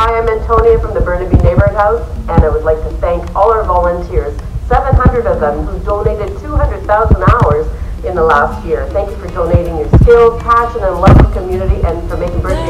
Hi, I'm Antonia from the Burnaby Neighborhood House, and I would like to thank all our volunteers, 700 of them who donated 200,000 hours in the last year. Thank you for donating your skills, passion, and love of community, and for making Burnaby